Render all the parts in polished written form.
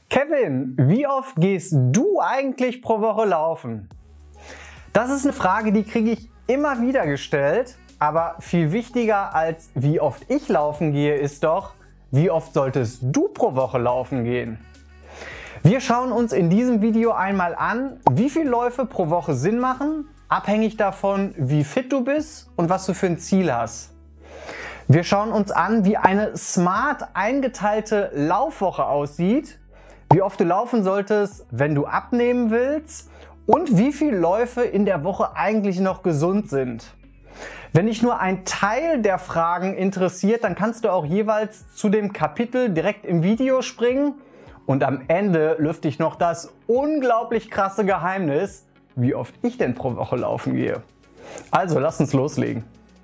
Kevin, wie oft gehst du eigentlich pro Woche laufen? Das ist eine Frage, die kriege ich immer wieder gestellt, aber viel wichtiger als wie oft ich laufen gehe, ist doch, wie oft solltest du pro Woche laufen gehen? Wir schauen uns in diesem Video einmal an, wie viele Läufe pro Woche Sinn machen, abhängig davon, wie fit du bist und was du für ein Ziel hast. Wir schauen uns an, wie eine smart eingeteilte Laufwoche aussieht, wie oft du laufen solltest, wenn du abnehmen willst und wie viele Läufe in der Woche eigentlich noch gesund sind. Wenn dich nur ein Teil der Fragen interessiert, dann kannst du auch jeweils zu dem Kapitel direkt im Video springen und am Ende lüfte ich noch das unglaublich krasse Geheimnis, wie oft ich denn pro Woche laufen gehe. Also lass uns loslegen.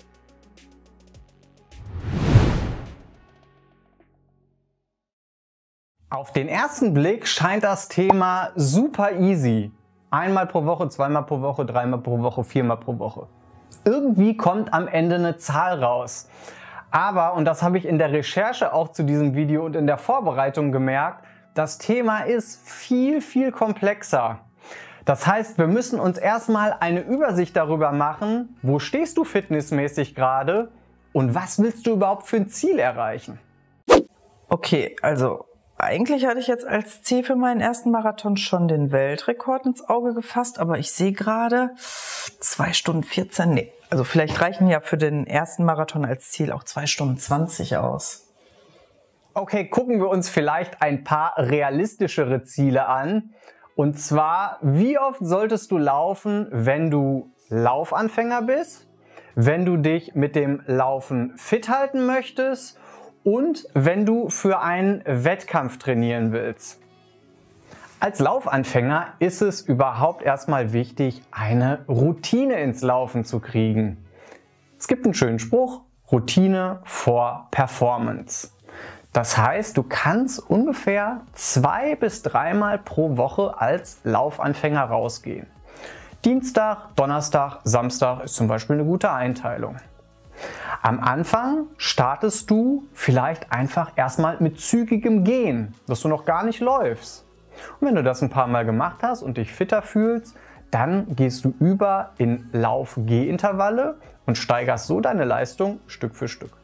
Auf den ersten Blick scheint das Thema super easy. Einmal pro Woche, zweimal pro Woche, dreimal pro Woche, viermal pro Woche. Irgendwie kommt am Ende eine Zahl raus. Aber, und das habe ich in der Recherche auch zu diesem Video und in der Vorbereitung gemerkt, das Thema ist viel, viel komplexer. Das heißt, wir müssen uns erstmal eine Übersicht darüber machen, wo stehst du fitnessmäßig gerade und was willst du überhaupt für ein Ziel erreichen? Okay, also eigentlich hatte ich jetzt als Ziel für meinen ersten Marathon schon den Weltrekord ins Auge gefasst, aber ich sehe gerade 2 Stunden 14, nee. Also vielleicht reichen ja für den ersten Marathon als Ziel auch 2 Stunden 20 aus. Okay, gucken wir uns vielleicht ein paar realistischere Ziele an. Und zwar, wie oft solltest du laufen, wenn du Laufanfänger bist, wenn du dich mit dem Laufen fit halten möchtest und wenn du für einen Wettkampf trainieren willst. Als Laufanfänger ist es überhaupt erstmal wichtig, eine Routine ins Laufen zu kriegen. Es gibt einen schönen Spruch, Routine vor Performance. Das heißt, du kannst ungefähr 2 bis 3 Mal pro Woche als Laufanfänger rausgehen. Dienstag, Donnerstag, Samstag ist zum Beispiel eine gute Einteilung. Am Anfang startest du vielleicht einfach erstmal mit zügigem Gehen, dass du noch gar nicht läufst. Und wenn du das ein paar Mal gemacht hast und dich fitter fühlst, dann gehst du über in Lauf-Geh-Intervalle und steigerst so deine Leistung Stück für Stück.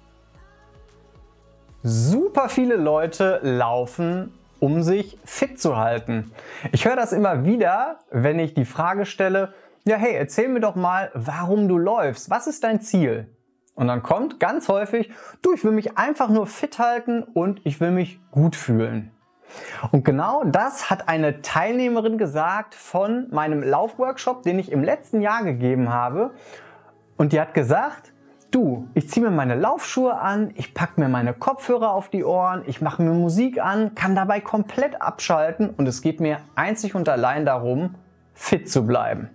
Super viele Leute laufen, um sich fit zu halten. Ich höre das immer wieder, wenn ich die Frage stelle, ja hey, erzähl mir doch mal, warum du läufst. Was ist dein Ziel? Und dann kommt ganz häufig, du, ich will mich einfach nur fit halten und ich will mich gut fühlen. Und genau das hat eine Teilnehmerin gesagt von meinem Laufworkshop, den ich im letzten Jahr gegeben habe. Und die hat gesagt, du, ich ziehe mir meine Laufschuhe an, ich packe mir meine Kopfhörer auf die Ohren, ich mache mir Musik an, kann dabei komplett abschalten und es geht mir einzig und allein darum, fit zu bleiben.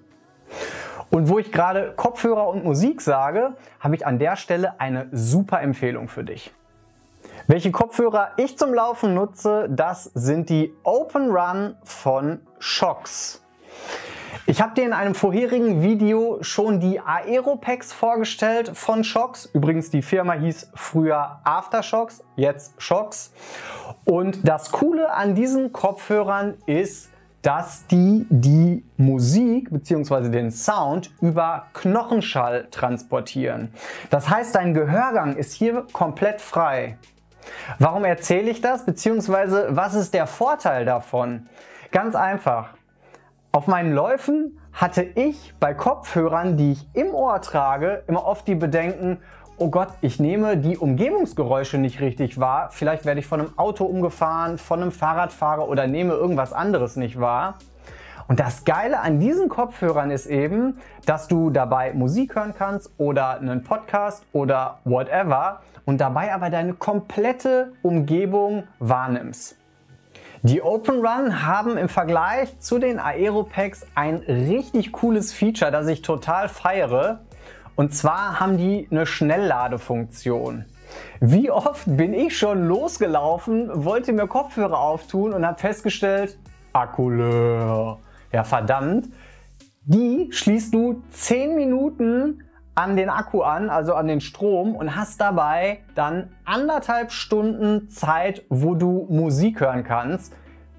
Und wo ich gerade Kopfhörer und Musik sage, habe ich an der Stelle eine super Empfehlung für dich. Welche Kopfhörer ich zum Laufen nutze, das sind die Open Run von Shokz. Ich habe dir in einem vorherigen Video schon die Aero-Packs vorgestellt von Shokz. Übrigens, die Firma hieß früher Aftershokz, jetzt Shokz. Und das Coole an diesen Kopfhörern ist, dass die Musik bzw. den Sound über Knochenschall transportieren. Das heißt, dein Gehörgang ist hier komplett frei. Warum erzähle ich das? Beziehungsweise was ist der Vorteil davon? Ganz einfach. Auf meinen Läufen hatte ich bei Kopfhörern, die ich im Ohr trage, immer oft die Bedenken, oh Gott, ich nehme die Umgebungsgeräusche nicht richtig wahr. Vielleicht werde ich von einem Auto umgefahren, von einem Fahrradfahrer oder nehme irgendwas anderes nicht wahr. Und das Geile an diesen Kopfhörern ist eben, dass du dabei Musik hören kannst oder einen Podcast oder whatever und dabei aber deine komplette Umgebung wahrnimmst. Die Open Run haben im Vergleich zu den Aero-Packs ein richtig cooles Feature, das ich total feiere. Und zwar haben die eine Schnellladefunktion. Wie oft bin ich schon losgelaufen, wollte mir Kopfhörer auftun und habe festgestellt, Akku leer. Ja verdammt, die schließt du 10 Minuten an den Akku an, also an den Strom und hast dabei dann 1,5 Stunden Zeit, wo du Musik hören kannst.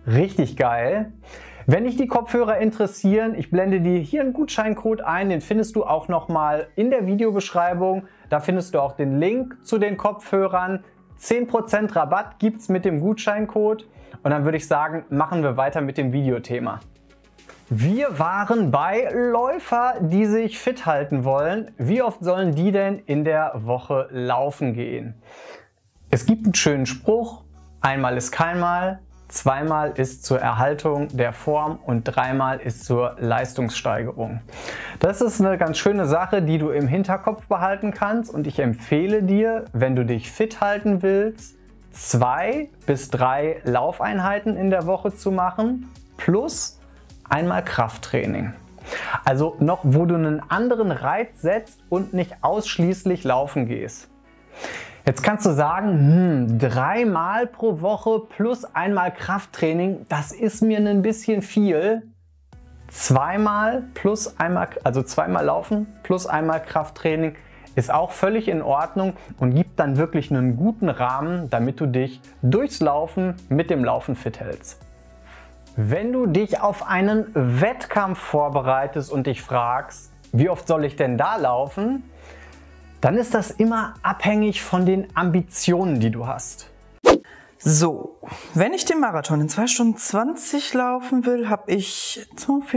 richtig geil. Wenn dich die Kopfhörer interessieren, ich blende dir hier einen Gutscheincode ein, den findest du auch nochmal in der Videobeschreibung. Da findest du auch den Link zu den Kopfhörern. 10% Rabatt gibt es mit dem Gutscheincode. Und dann würde ich sagen, machen wir weiter mit dem Videothema. Wir waren bei Läufer, die sich fit halten wollen. Wie oft sollen die denn in der Woche laufen gehen? Es gibt einen schönen Spruch, einmal ist keinmal, zweimal ist zur Erhaltung der Form und dreimal ist zur Leistungssteigerung. Das ist eine ganz schöne Sache, die du im Hinterkopf behalten kannst und ich empfehle dir, wenn du dich fit halten willst, 2 bis 3 Laufeinheiten in der Woche zu machen plus einmal Krafttraining. Also noch, wo du einen anderen Reiz setzt und nicht ausschließlich laufen gehst. Jetzt kannst du sagen, 3 Mal pro Woche plus einmal Krafttraining, das ist mir ein bisschen viel. 2 Mal plus einmal, also 2 Mal laufen plus einmal Krafttraining ist auch völlig in Ordnung und gibt dann wirklich einen guten Rahmen, damit du dich durchs Laufen mit dem Laufen fit hältst. Wenn du dich auf einen Wettkampf vorbereitest und dich fragst, wie oft soll ich denn da laufen? Dann ist das immer abhängig von den Ambitionen, die du hast. So, wenn ich den Marathon in 2 Stunden 20 laufen will, habe ich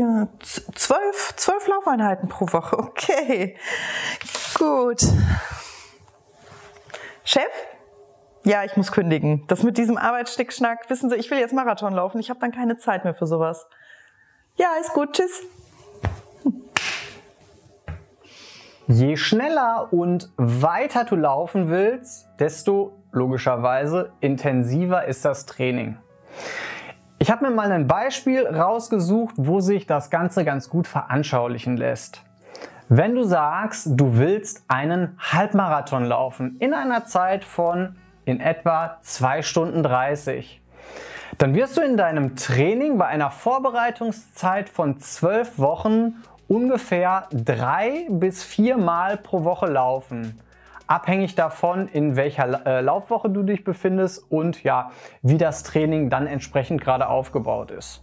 12 Laufeinheiten pro Woche. Okay, gut. Chef? Ja, ich muss kündigen. Das mit diesem Arbeitsstickschnack, wissen Sie, ich will jetzt Marathon laufen. Ich habe dann keine Zeit mehr für sowas. Ja, ist gut, tschüss. Je schneller und weiter du laufen willst, desto logischerweise intensiver ist das Training. Ich habe mir mal ein Beispiel rausgesucht, wo sich das Ganze ganz gut veranschaulichen lässt. Wenn du sagst, du willst einen Halbmarathon laufen in einer Zeit von in etwa 2 Stunden 30, dann wirst du in deinem Training bei einer Vorbereitungszeit von 12 Wochen ungefähr 3 bis 4 Mal pro Woche laufen. Abhängig davon, in welcher Laufwoche du dich befindest und ja, wie das Training dann entsprechend gerade aufgebaut ist.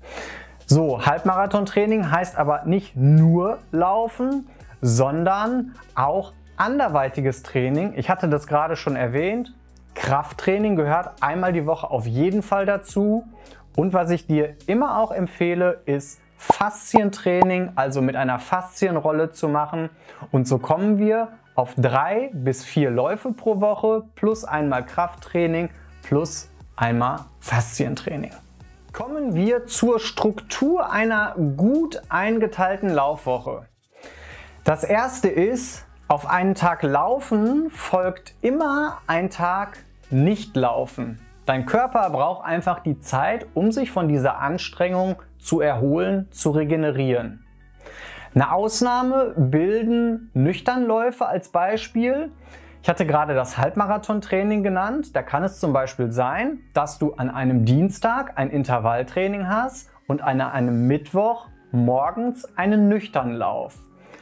So, Halbmarathon-Training heißt aber nicht nur Laufen, sondern auch anderweitiges Training. Ich hatte das gerade schon erwähnt. Krafttraining gehört einmal die Woche auf jeden Fall dazu. Und was ich dir immer auch empfehle, ist Faszientraining, also mit einer Faszienrolle zu machen. Und so kommen wir auf 3 bis 4 Läufe pro Woche plus einmal Krafttraining plus einmal Faszientraining. Kommen wir zur Struktur einer gut eingeteilten Laufwoche. Das erste ist, auf einen Tag Laufen folgt immer ein Tag Nicht-Laufen. Dein Körper braucht einfach die Zeit, um sich von dieser Anstrengung zu erholen, zu regenerieren. Eine Ausnahme bilden Nüchternläufe als Beispiel. Ich hatte gerade das Halbmarathon-Training genannt. Da kann es zum Beispiel sein, dass du an einem Dienstag ein Intervalltraining hast und an einem Mittwoch morgens einen Nüchternlauf.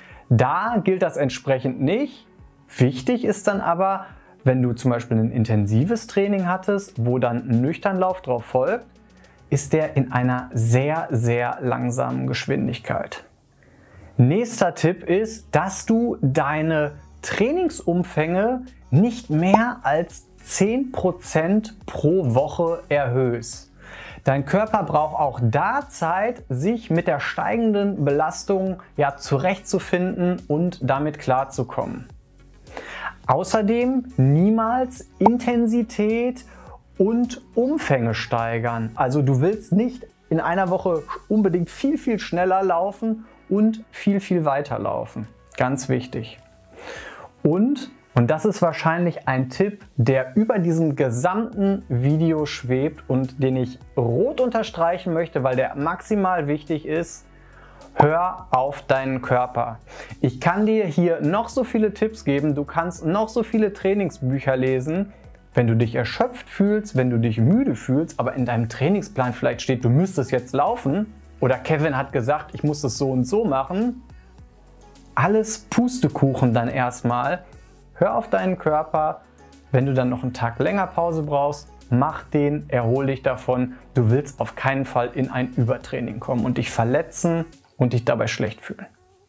Da gilt das entsprechend nicht. Wichtig ist dann aber, wenn du zum Beispiel ein intensives Training hattest, wo dann ein Nüchternlauf drauf folgt, ist der in einer sehr, sehr langsamen Geschwindigkeit. Nächster Tipp ist, dass du deine Trainingsumfänge nicht mehr als 10% pro Woche erhöhst. Dein Körper braucht auch da Zeit, sich mit der steigenden Belastung zurechtzufinden und damit klarzukommen. Außerdem niemals Intensität und Umfänge steigern. Also du willst nicht in einer Woche unbedingt viel schneller laufen und viel weiter laufen. Ganz wichtig. Und das ist wahrscheinlich ein Tipp, der über diesem gesamten Video schwebt und den ich rot unterstreichen möchte, weil der maximal wichtig ist. Hör auf deinen Körper. Ich kann dir hier noch so viele Tipps geben, du kannst noch so viele Trainingsbücher lesen. Wenn du dich erschöpft fühlst, wenn du dich müde fühlst, aber in deinem Trainingsplan vielleicht steht, du müsstest jetzt laufen oder Kevin hat gesagt, ich muss das so und so machen, alles Pustekuchen dann erstmal. Hör auf deinen Körper. Wenn du dann noch einen Tag länger Pause brauchst, mach den, erhol dich davon. Du willst auf keinen Fall in ein Übertraining kommen und dich verletzen und dich dabei schlecht fühlen.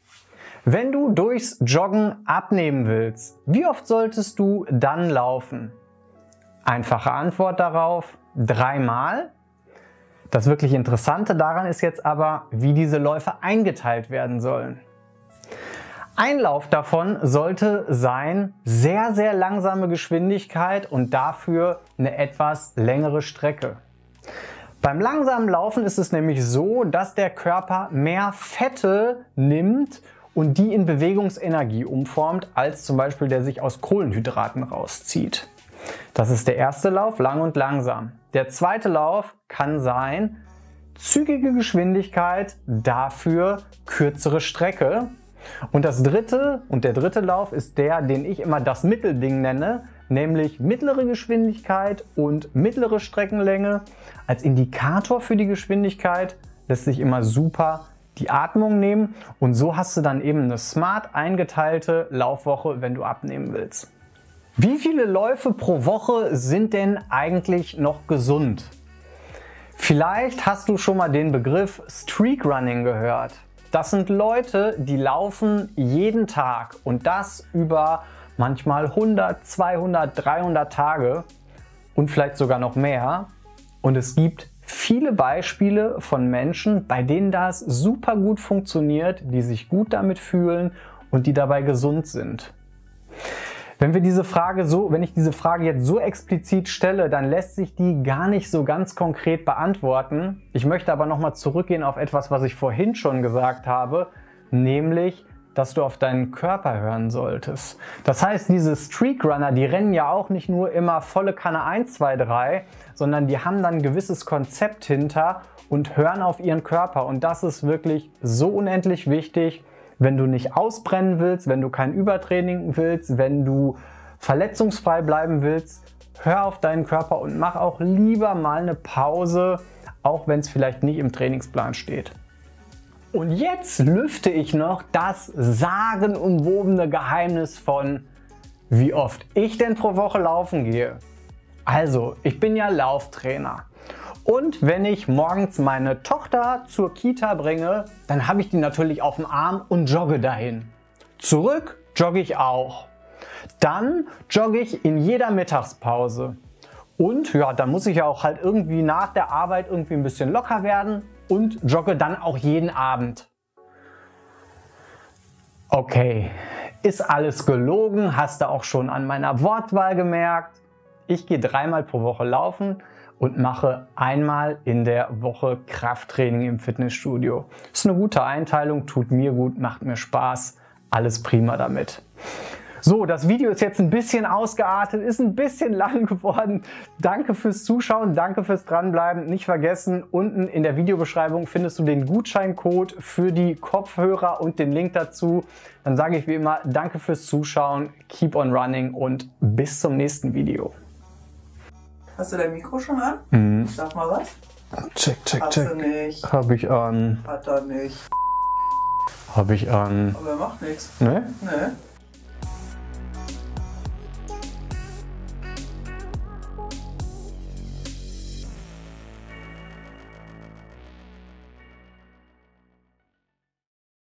Wenn du durchs Joggen abnehmen willst, wie oft solltest du dann laufen? Einfache Antwort darauf, 3-mal. Das wirklich Interessante daran ist jetzt aber, wie diese Läufe eingeteilt werden sollen. Ein Lauf davon sollte sein, sehr, sehr langsame Geschwindigkeit und dafür eine etwas längere Strecke. Beim langsamen Laufen ist es nämlich so, dass der Körper mehr Fette nimmt und die in Bewegungsenergie umformt, als zum Beispiel der sich aus Kohlenhydraten rauszieht. Das ist der erste Lauf, lang und langsam. Der zweite Lauf kann sein, zügige Geschwindigkeit, dafür kürzere Strecke. Und der dritte Lauf ist der, den ich immer das Mittelding nenne, nämlich mittlere Geschwindigkeit und mittlere Streckenlänge. Als Indikator für die Geschwindigkeit lässt sich immer super die Atmung nehmen und so hast du dann eben eine smart eingeteilte Laufwoche, wenn du abnehmen willst. Wie viele Läufe pro Woche sind denn eigentlich noch gesund? Vielleicht hast du schon mal den Begriff Streakrunning gehört. Das sind Leute, die laufen jeden Tag und das über manchmal 100, 200, 300 Tage und vielleicht sogar noch mehr. Und es gibt viele Beispiele von Menschen, bei denen das super gut funktioniert, die sich gut damit fühlen und die dabei gesund sind. Wenn ich diese Frage jetzt so explizit stelle, dann lässt sich die gar nicht so ganz konkret beantworten. Ich möchte aber nochmal zurückgehen auf etwas, was ich vorhin schon gesagt habe, nämlich, dass du auf deinen Körper hören solltest. Das heißt, diese Streakrunner, die rennen ja auch nicht nur immer volle Kanne 1, 2, 3, sondern die haben dann ein gewisses Konzept hinter und hören auf ihren Körper. Und das ist wirklich so unendlich wichtig, wenn du nicht ausbrennen willst, wenn du kein Übertraining willst, wenn du verletzungsfrei bleiben willst, hör auf deinen Körper und mach auch lieber mal eine Pause, auch wenn es vielleicht nicht im Trainingsplan steht. Und jetzt lüfte ich noch das sagenumwobene Geheimnis von, wie oft ich denn pro Woche laufen gehe. Also, ich bin ja Lauftrainer. Und wenn ich morgens meine Tochter zur Kita bringe, dann habe ich die natürlich auf dem Arm und jogge dahin. Zurück jogge ich auch. Dann jogge ich in jeder Mittagspause. Und ja, dann muss ich ja auch halt irgendwie nach der Arbeit irgendwie ein bisschen locker werden und jogge dann auch jeden Abend. Okay, ist alles gelogen? Hast du auch schon an meiner Wortwahl gemerkt? Ich gehe 3-mal pro Woche laufen und mache einmal in der Woche Krafttraining im Fitnessstudio. Ist eine gute Einteilung, tut mir gut, macht mir Spaß, alles prima damit. So, das Video ist jetzt ein bisschen ausgeartet, ist ein bisschen lang geworden. Danke fürs Zuschauen, danke fürs Dranbleiben. Nicht vergessen, unten in der Videobeschreibung findest du den Gutscheincode für die Kopfhörer und den Link dazu. Dann sage ich wie immer, danke fürs Zuschauen, keep on running und bis zum nächsten Video. Hast du dein Mikro schon an? Sag mal was. Check, check, Hast check. du nicht. Hab ich an. Hat er nicht. Hab ich an. Aber er macht nichts. Ne? Nee.